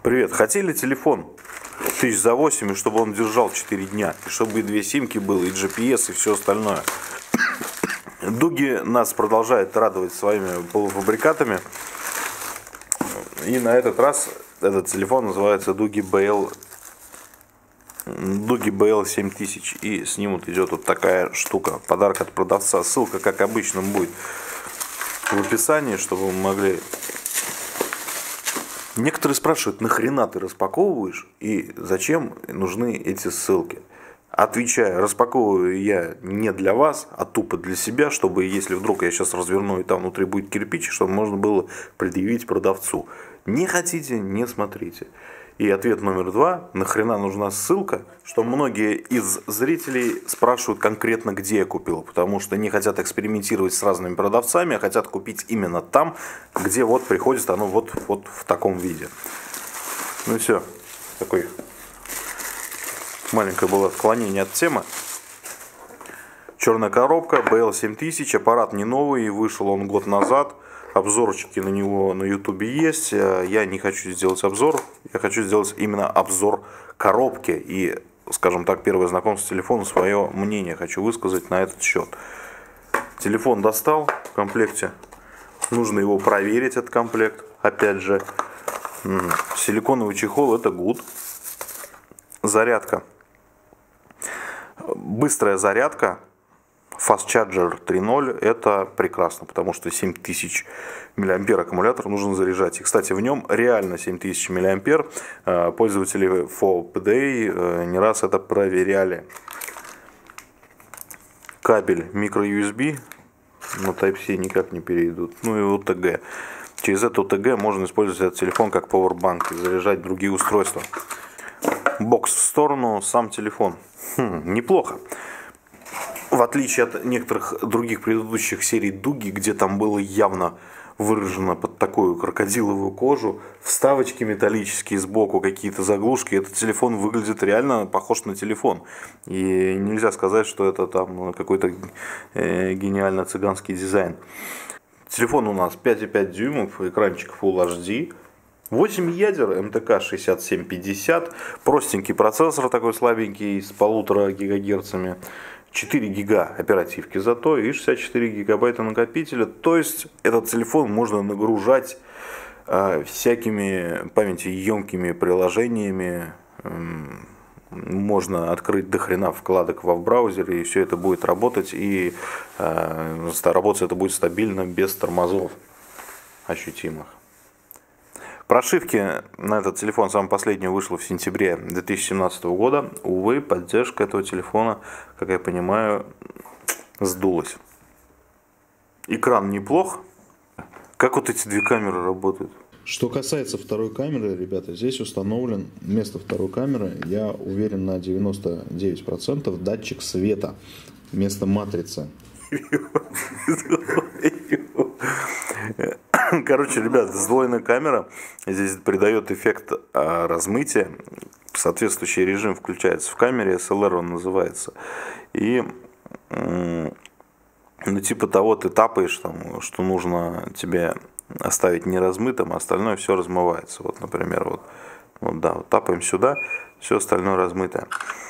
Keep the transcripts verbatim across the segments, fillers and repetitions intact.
Привет, хотели телефон тысяч за восемь, и чтобы он держал четыре дня, и чтобы и две симки было, и джи пи эс, и все остальное. Дуги нас продолжает радовать своими полуфабрикатами. И на этот раз этот телефон называется Дуги би эл Дуги би эл семь тысяч. И с ним вот идет вот такая штука. Подарок от продавца. Ссылка, как обычно, будет в описании, чтобы вы могли... Некоторые спрашивают, нахрена ты распаковываешь и зачем нужны эти ссылки? Отвечаю, распаковываю я не для вас, а тупо для себя, чтобы если вдруг я сейчас разверну и там внутри будет кирпич, чтобы можно было предъявить продавцу. Не хотите, не смотрите. И ответ номер два, нахрена нужна ссылка, что многие из зрителей спрашивают конкретно, где я купил, потому что не хотят экспериментировать с разными продавцами, а хотят купить именно там, где вот приходит оно вот, вот в таком виде. Ну и все, такой маленькое было отклонение от темы. Черная коробка, би эл семь тысяч, аппарат не новый, вышел он год назад. Обзорчики на него на ютубе есть. Я не хочу сделать обзор. Я хочу сделать именно обзор коробки. И, скажем так, первое знакомство с телефоном, свое мнение хочу высказать на этот счет. Телефон достал в комплекте. Нужно его проверить, этот комплект. Опять же, силиконовый чехол, это good. Зарядка. Быстрая зарядка. Fast Charger три ноль, это прекрасно, потому что семь тысяч миллиампер аккумулятор нужно заряжать. И, кстати, в нем реально семь тысяч миллиампер. Пользователи фо пи ди эй не раз это проверяли. Кабель микро ю эс би на Type-C никак не перейдут. Ну и о тэ гэ. Через это о тэ гэ можно использовать этот телефон как powerbank и заряжать другие устройства. Бокс в сторону, сам телефон. Хм, неплохо. В отличие от некоторых других предыдущих серий Дуги, где там было явно выражено под такую крокодиловую кожу, вставочки металлические сбоку, какие-то заглушки, этот телефон выглядит реально похож на телефон. И нельзя сказать, что это там какой-то э, гениально цыганский дизайн. Телефон у нас пять и пять дюймов, экранчик Full эйч ди. восемь ядер, эм тэ ка шестьдесят семь пятьдесят, простенький процессор такой слабенький с полутора гигагерцами. четыре гига оперативки зато и шестьдесят четыре гигабайта накопителя. То есть этот телефон можно нагружать э, всякими памятеемкими приложениями. Эм, можно открыть до хрена вкладок в браузере, и все это будет работать. И э, работать это будет стабильно, без тормозов ощутимых. Прошивки на этот телефон, самый последний, вышла в сентябре две тысячи семнадцатого года. Увы, поддержка этого телефона, как я понимаю, сдулась. Экран неплох. Как вот эти две камеры работают? Что касается второй камеры, ребята, здесь установлен вместо второй камеры, я уверен на девяносто девять процентов, датчик света вместо матрицы. Короче, ребят, сдвоенная камера здесь придает эффект размытия. Соответствующий режим включается в камере, эс эл эр он называется. И ну, типа того, ты тапаешь, там, что нужно тебе оставить неразмытым, а остальное все размывается. Вот, например, вот, вот да, вот тапаем сюда, все остальное размытое.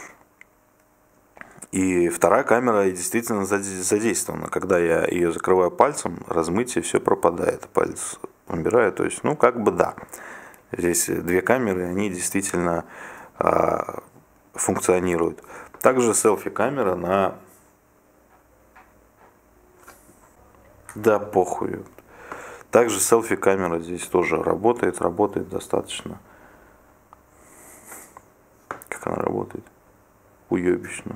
И вторая камера действительно задействована. Когда я ее закрываю пальцем, размытие все пропадает. Палец убираю. То есть, ну, как бы да. Здесь две камеры, они действительно а, функционируют. Также селфи-камера на... Да похуй. Также селфи-камера здесь тоже работает. Работает достаточно. Как она работает? Уебищно.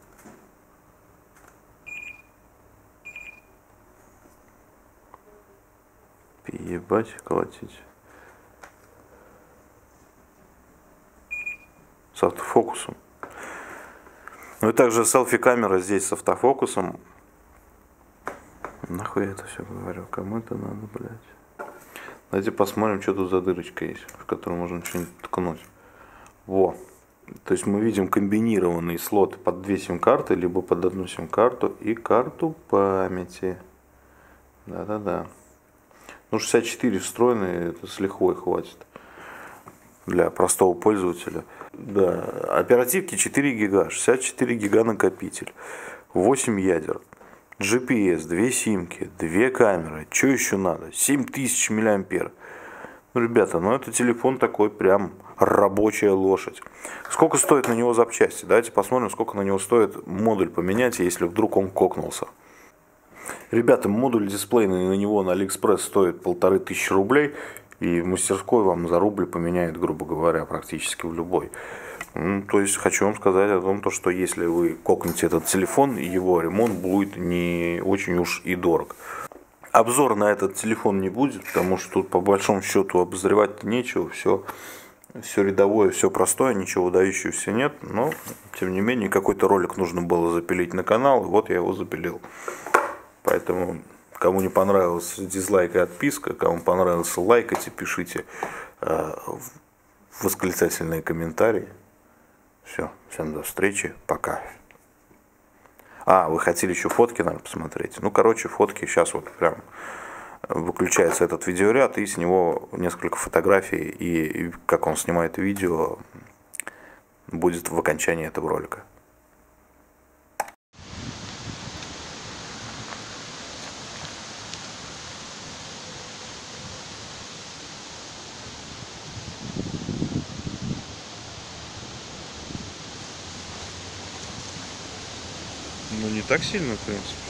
Ебать, колотить. С автофокусом. Ну и также селфи-камера здесь с автофокусом. Нахуй я это все говорю? Кому это надо, блядь? Давайте посмотрим, что тут за дырочка есть, в которую можно что-нибудь ткнуть. Во. То есть мы видим комбинированный слот под две сим-карты, либо под одну сим-карту и карту памяти. Да-да-да. Ну, шестьдесят четыре встроенные, это с лихвой хватит. для простого пользователя. Да, оперативки четыре гига, шестьдесят четыре гига накопитель, восемь ядер, джи пи эс, две симки, две камеры, что еще надо, семь тысяч миллиампер. Ну, ребята, ну это телефон такой прям рабочая лошадь. Сколько стоит на него запчасти? Давайте посмотрим, сколько на него стоит модуль поменять, если вдруг он кокнулся. Ребята, модуль дисплейный на него на Алиэкспресс стоит полторы тысячи рублей. И в мастерской вам за рубль поменяет, грубо говоря, практически в любой. Ну, то есть хочу вам сказать о том, что если вы кокнете этот телефон, его ремонт будет не очень уж и дорог. Обзор на этот телефон не будет, потому что тут по большому счету обозревать нечего. Все, все рядовое, все простое, ничего выдающегося нет. Но, тем не менее, какой-то ролик нужно было запилить на канал, и вот я его запилил. Поэтому... Кому не понравилось, дизлайк и отписка. Кому понравился, лайкайте, пишите э, восклицательные комментарии. Все, всем до встречи, пока. А, вы хотели еще фотки, наверное, посмотреть? Ну, короче, фотки сейчас вот прям выключается этот видеоряд, и с него несколько фотографий, и, и как он снимает видео, будет в окончании этого ролика. Ну, не так сильно, в принципе.